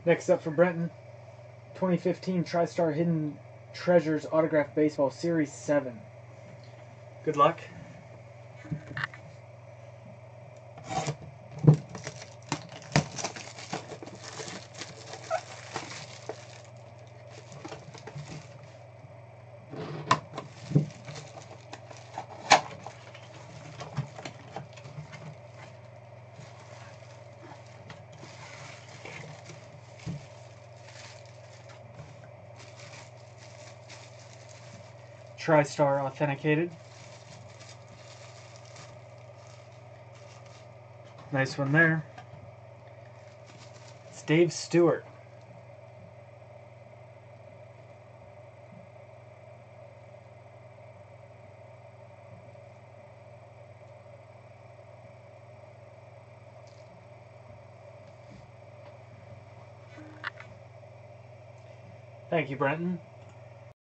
Next up for Brenton, 2015 Tristar Hidden Treasures Autographed Baseball Series 7. Good luck. Tristar authenticated. Nice one there. It's Dave Stewart. Thank you, Brenton.